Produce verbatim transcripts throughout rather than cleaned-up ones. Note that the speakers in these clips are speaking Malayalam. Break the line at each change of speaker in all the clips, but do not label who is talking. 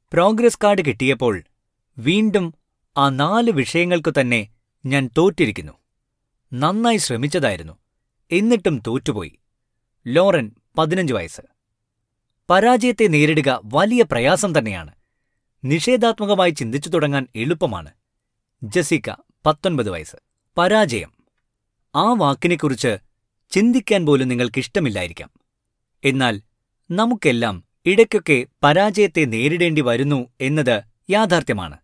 പ്രോഗ്രസ് കാർഡ് കിട്ടിയപ്പോൾ വീണ്ടും ആ നാല് വിഷയങ്ങൾക്കു തന്നെ ഞാൻ തോറ്റിരിക്കുന്നു. നന്നായി ശ്രമിച്ചതായിരുന്നു, എന്നിട്ടും തോറ്റുപോയി. ലോറൻ, പതിനഞ്ച് വയസ്സ്. പരാജയത്തെ നേരിടുക വലിയ പ്രയാസം തന്നെയാണ്. നിഷേധാത്മകമായി ചിന്തിച്ചു തുടങ്ങാൻ എളുപ്പമാണ്. ജെസിക്ക, പത്തൊൻപത് വയസ്സ്. പരാജയം, ആ വാക്കിനെക്കുറിച്ച് ചിന്തിക്കാൻ പോലും നിങ്ങൾക്കിഷ്ടമില്ലായിരിക്കാം. എന്നാൽ നമുക്കെല്ലാം ഇടയ്ക്കൊക്കെ പരാജയത്തെ നേരിടേണ്ടി വരുന്നു എന്നത് യാഥാർത്ഥ്യമാണ്.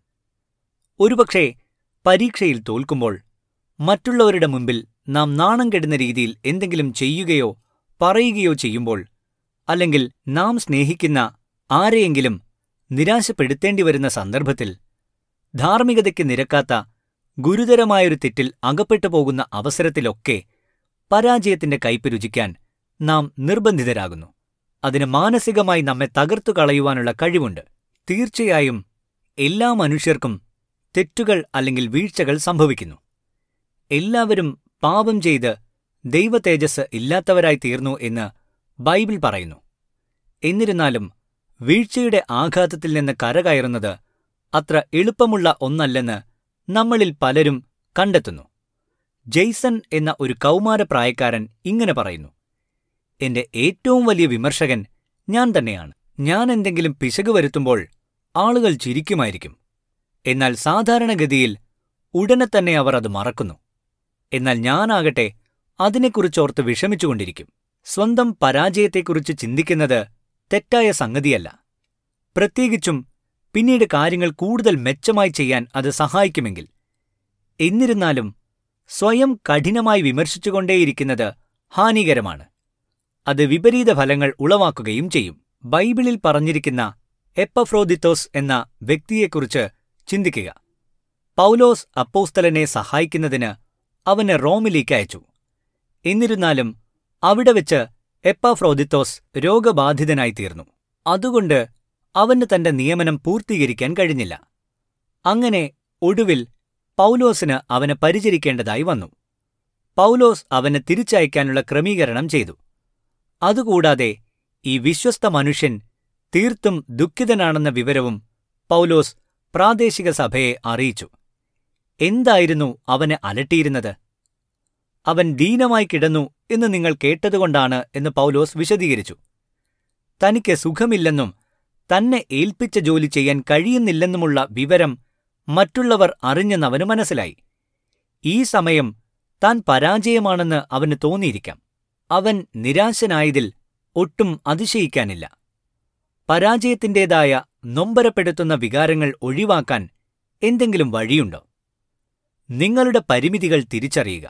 ഒരുപക്ഷേ പരീക്ഷയിൽ തോൽക്കുമ്പോൾ, മറ്റുള്ളവരുടെ മുമ്പിൽ നാം നാണം കെടുന്ന രീതിയിൽ എന്തെങ്കിലും ചെയ്യുകയോ പറയുകയോ ചെയ്യുമ്പോൾ, അല്ലെങ്കിൽ നാം സ്നേഹിക്കുന്ന ആരെയെങ്കിലും നിരാശപ്പെടുത്തേണ്ടി വരുന്ന സന്ദർഭത്തിൽ, ധാർമ്മികതയ്ക്ക് നിരക്കാത്ത ഗുരുതരമായൊരു തെറ്റിൽ അകപ്പെട്ടു പോകുന്ന അവസരത്തിലൊക്കെ പരാജയത്തിന്റെ കയ്പ് രുചിക്കാൻ നാം നിർബന്ധിതരാകുന്നു. അതിന് മാനസികമായി നമ്മെ തകർത്തു കളയുവാനുള്ള കഴിവുണ്ട്. തീർച്ചയായും എല്ലാ മനുഷ്യർക്കും തെറ്റുകൾ അല്ലെങ്കിൽ വീഴ്ചകൾ സംഭവിക്കുന്നു. എല്ലാവരും പാപം ചെയ്ത് ദൈവതേജസ് ഇല്ലാത്തവരായി തീർന്നു എന്ന് ബൈബിൾ പറയുന്നു. എന്നിരുന്നാലും വീഴ്ചയുടെ ആഘാതത്തിൽ നിന്ന് കരകയറുന്നത് അത്ര എളുപ്പമുള്ള ഒന്നല്ലെന്ന് നമ്മളിൽ പലരും കണ്ടെത്തുന്നു. ജെയ്സൺ എന്ന ഒരു കൗമാരപ്രായക്കാരൻ ഇങ്ങനെ പറയുന്നു: എന്റെ ഏറ്റവും വലിയ വിമർശകൻ ഞാൻ തന്നെയാണ്. ഞാൻ എന്തെങ്കിലും പിശക് വരുത്തുമ്പോൾ ആളുകൾ ചിരിക്കുമായിരിക്കും. എന്നാൽ സാധാരണഗതിയിൽ ഉടനെ തന്നെ അവർ അത് മറക്കുന്നു. എന്നാൽ ഞാനാകട്ടെ അതിനെക്കുറിച്ചോർത്ത് വിഷമിച്ചുകൊണ്ടിരിക്കും. സ്വന്തം പരാജയത്തെക്കുറിച്ച് ചിന്തിക്കുന്നത് തെറ്റായ സംഗതിയല്ല. പ്രത്യേകിച്ചും പിന്നീട് കാര്യങ്ങൾ കൂടുതൽ മെച്ചമായി ചെയ്യാൻ അത് സഹായിക്കുമെങ്കിൽ. എന്നിരുന്നാലും സ്വയം കഠിനമായി വിമർശിച്ചുകൊണ്ടേയിരിക്കുന്നത് ഹാനികരമാണ്. അത് വിപരീത ഫലങ്ങൾ ഉളവാക്കുകയും ചെയ്യും. ബൈബിളിൽ പറഞ്ഞിരിക്കുന്ന എപ്പഫ്രോദിത്തോസ് എന്ന വ്യക്തിയെക്കുറിച്ച് ചിന്തിക്കുക. പൗലോസ് അപ്പോസ്തലനെ സഹായിക്കുന്നതിന് അവനെ റോമിലേക്ക് അയച്ചു. എന്നിരുന്നാലും അവിടെ വെച്ച് എപ്പഫ്രോദിത്തോസ് രോഗബാധിതനായിത്തീർന്നു. അതുകൊണ്ട് അവന് തന്റെ നിയമനം പൂർത്തീകരിക്കാൻ കഴിഞ്ഞില്ല. അങ്ങനെ ഒടുവിൽ പൗലോസിന് അവനെ പരിചരിക്കേണ്ടതായി വന്നു. പൗലോസ് അവനെ തിരിച്ചയക്കാനുള്ള ക്രമീകരണം ചെയ്തു. അതുകൂടാതെ ഈ വിശ്വസ്ത മനുഷ്യൻ തീർത്തും ദുഃഖിതനാണെന്ന വിവരവും പൗലോസ് പ്രാദേശിക സഭയെ അറിയിച്ചു. എന്തായിരുന്നു അവനെ അലട്ടിയിരുന്നത്? അവൻ ദീനമായി കിടന്നു എന്ന് നിങ്ങൾ കേട്ടതുകൊണ്ടാണ് എന്ന് പൗലോസ് വിശദീകരിച്ചു. തനിക്ക് സുഖമില്ലെന്നും തന്നെ ഏൽപ്പിച്ച ജോലി ചെയ്യാൻ കഴിയുന്നില്ലെന്നുമുള്ള വിവരം മറ്റുള്ളവർ അറിഞ്ഞെന്നവന് മനസ്സിലായി. ഈ സമയം താൻ പരാജയമാണെന്ന് അവന് തോന്നിയിരിക്കാം. അവൻ നിരാശനായതിൽ ഒട്ടും അതിശയിക്കാനില്ല. പരാജയത്തിൻ്റേതായ നൊമ്പരപ്പെടുത്തുന്ന വികാരങ്ങൾ ഒഴിവാക്കാൻ എന്തെങ്കിലും വഴിയുണ്ടോ? നിങ്ങളുടെ പരിമിതികൾ തിരിച്ചറിയുക.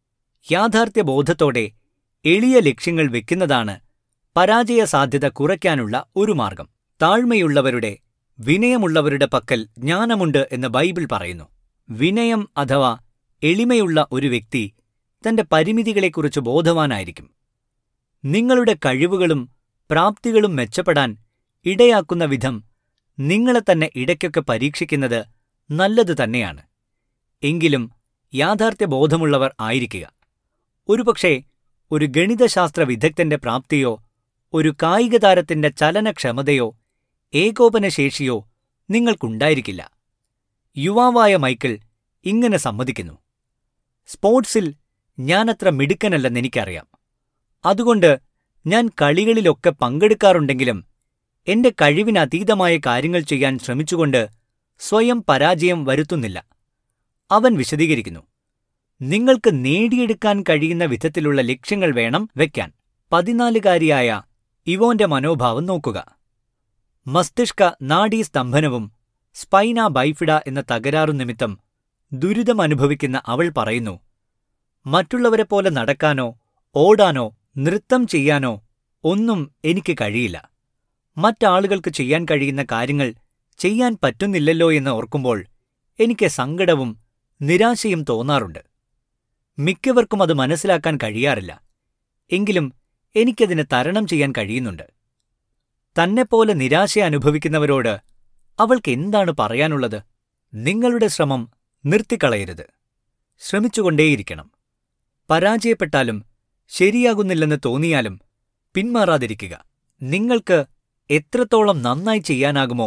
യാഥാർത്ഥ്യബോധത്തോടെ എളിയ ലക്ഷ്യങ്ങൾ വെക്കുന്നതാണ് പരാജയ സാധ്യത കുറയ്ക്കാനുള്ള ഒരു മാർഗം. താഴ്മയുള്ളവരുടെ, വിനയമുള്ളവരുടെ പക്കൽ ജ്ഞാനമുണ്ട് എന്ന് ബൈബിൾ പറയുന്നു. വിനയം അഥവാ എളിമയുള്ള ഒരു വ്യക്തി തന്റെ പരിമിതികളെക്കുറിച്ച് ബോധവാനായിരിക്കും. നിങ്ങളുടെ കഴിവുകളും പ്രാപ്തികളും മെച്ചപ്പെടാൻ ഇടയാക്കുന്ന വിധം നിങ്ങളെ തന്നെ ഇടയ്ക്കൊക്കെ പരീക്ഷിക്കുന്നത് നല്ലത് തന്നെയാണ്. എങ്കിലും യാഥാർത്ഥ്യബോധമുള്ളവർ ആയിരിക്കുക. ഒരുപക്ഷേ ഒരു ഗണിതശാസ്ത്ര വിദഗ്ധന്റെ പ്രാപ്തിയോ ഒരു കായികതാരത്തിന്റെ ചലനക്ഷമതയോ ഏകോപനശേഷിയോ നിങ്ങൾക്കുണ്ടായിരിക്കില്ല. യുവാവായ മൈക്കിൾ ഇങ്ങനെ സമ്മതിക്കുന്നു: സ്പോർട്സിൽ ഞാനത്ര മിടുക്കനല്ലെന്നെനിക്കറിയാം. അതുകൊണ്ട് ഞാൻ കളികളിലൊക്കെ പങ്കെടുക്കാറുണ്ടെങ്കിലും എന്റെ കഴിവിനതീതമായ കാര്യങ്ങൾ ചെയ്യാൻ ശ്രമിച്ചുകൊണ്ട് സ്വയം പരാജയം വരുത്തുന്നില്ല. അവൻ വിശദീകരിക്കുന്നു: നിങ്ങൾക്ക് നേടിയെടുക്കാൻ കഴിയുന്ന വിധത്തിലുള്ള ലക്ഷ്യങ്ങൾ വേണം വയ്ക്കാൻ. പതിനാലുകാരിയായ ഇവോന്റെ മനോഭാവം നോക്കുക. മസ്തിഷ്ക നാഡീസ്തംഭനവും സ്പൈന ബൈഫിഡ എന്ന തകരാറു നിമിത്തം ദുരിതമനുഭവിക്കുന്ന അവൾ പറയുന്നു: മറ്റുള്ളവരെപ്പോലെ നടക്കാനോ ഓടാനോ നൃത്തം ചെയ്യാനോ ഒന്നും എനിക്ക് കഴിയില്ല. മറ്റാളുകൾക്ക് ചെയ്യാൻ കഴിയുന്ന കാര്യങ്ങൾ ചെയ്യാൻ പറ്റുന്നില്ലല്ലോ എന്ന് ഓർക്കുമ്പോൾ എനിക്ക് സങ്കടവും നിരാശയും തോന്നാറുണ്ട്. മിക്കവർക്കും അത് മനസ്സിലാക്കാൻ കഴിയാറില്ല. എങ്കിലും എനിക്കതിന് തരണം ചെയ്യാൻ കഴിയുന്നുണ്ട്. തന്നെപ്പോലെ നിരാശ അനുഭവിക്കുന്നവരോട് അവൾക്ക് എന്താണ് പറയാനുള്ളത്? നിങ്ങളുടെ ശ്രമം നിർത്തിക്കളയരുത്. ശ്രമിച്ചുകൊണ്ടേയിരിക്കണം. പരാജയപ്പെട്ടാലും ശരിയാകുന്നില്ലെന്ന് തോന്നിയാലും പിന്മാറാതിരിക്കുക. നിങ്ങൾക്ക് എത്രത്തോളം നന്നായി ചെയ്യാനാകുമോ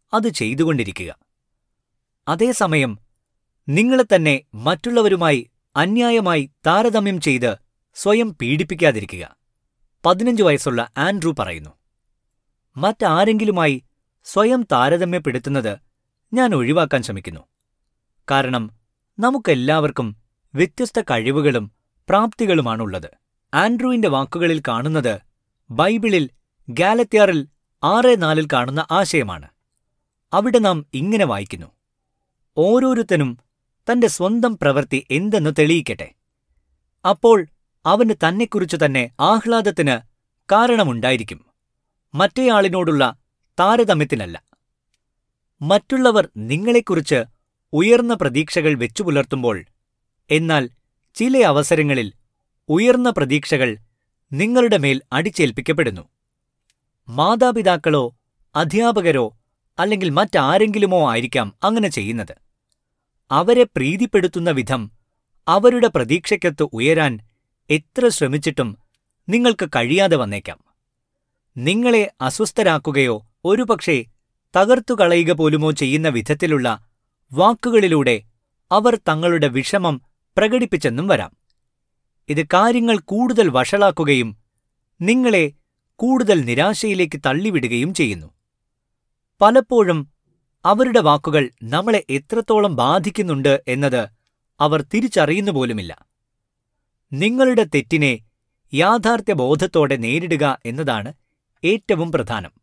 അത് ചെയ്തുകൊണ്ടിരിക്കുക. അതേസമയം നിങ്ങളെ തന്നെ മറ്റുള്ളവരുമായി അന്യായമായി താരതമ്യം ചെയ്ത് സ്വയം പീഡിപ്പിക്കാതിരിക്കുക. പതിനഞ്ച് വയസ്സുള്ള ആൻഡ്രൂ പറയുന്നു. മറ്റാരെങ്കിലുമായി സ്വയം താരതമ്യപ്പെടുത്തുന്നത് ഞാൻ ഒഴിവാക്കാൻ ശ്രമിക്കുന്നു. കാരണം നമുക്കെല്ലാവർക്കും വ്യത്യസ്ത കഴിവുകളും പ്രാപ്തികളുമാണുള്ളത്. ആൻഡ്രൂവിന്റെ വാക്കുകളിൽ കാണുന്നത് ബൈബിളിൽ ഗാലത്യരിൽ ആറ് നാലിൽ കാണുന്ന ആശയമാണ്. അവിടെ നാം ഇങ്ങനെ വായിക്കുന്നു: ഓരോരുത്തനും തന്റെ സ്വന്തം പ്രവൃത്തി എന്തെന്ന് തെളിയിക്കട്ടെ. അപ്പോൾ അവന് തന്നെക്കുറിച്ചു തന്നെ ആഹ്ലാദത്തിന് കാരണമുണ്ടായിരിക്കും, മറ്റേയാളിനോടുള്ള താരതമ്യത്തിനല്ല. മറ്റുള്ളവർ നിങ്ങളെക്കുറിച്ച് ഉയർന്ന പ്രതീക്ഷകൾ വെച്ചുപുലർത്തുമ്പോൾ, എന്നാൽ ചില അവസരങ്ങളിൽ ഉയർന്ന പ്രതീക്ഷകൾ നിങ്ങളുടെ മേൽ അടിച്ചേൽപ്പിക്കപ്പെടുന്നു. മാതാപിതാക്കളോ അധ്യാപകരോ അല്ലെങ്കിൽ മറ്റാരെങ്കിലുമോ ആയിരിക്കാം അങ്ങനെ ചെയ്യുന്നത്. അവരെ പ്രീതിപ്പെടുത്തുന്ന വിധം അവരുടെ പ്രതീക്ഷയ്ക്കൊത്ത് ഉയരാൻ എത്ര ശ്രമിച്ചിട്ടും നിങ്ങൾക്ക് കഴിയാതെ വന്നേക്കാം. നിങ്ങളെ അസ്വസ്ഥരാക്കുകയോ ഒരുപക്ഷെ തകർത്തുകളയുക പോലുമോ ചെയ്യുന്ന വിധത്തിലുള്ള വാക്കുകളിലൂടെ അവർ തങ്ങളുടെ വിഷമം പ്രകടിപ്പിച്ചെന്നും വരാം. ഇത് കാര്യങ്ങൾ കൂടുതൽ വഷളാക്കുകയും നിങ്ങളെ കൂടുതൽ നിരാശയിലേക്ക് തള്ളിവിടുകയും ചെയ്യുന്നു. പലപ്പോഴും അവരുടെ വാക്കുകൾ നമ്മളെ എത്രത്തോളം ബാധിക്കുന്നുണ്ട് എന്നത് അവർ തിരിച്ചറിയുന്നുപോലുമില്ല. നിങ്ങളുടെ തെറ്റിനെ യാഥാർത്ഥ്യബോധത്തോടെ നേരിടുക എന്നതാണ് ഏറ്റവും പ്രധാനം.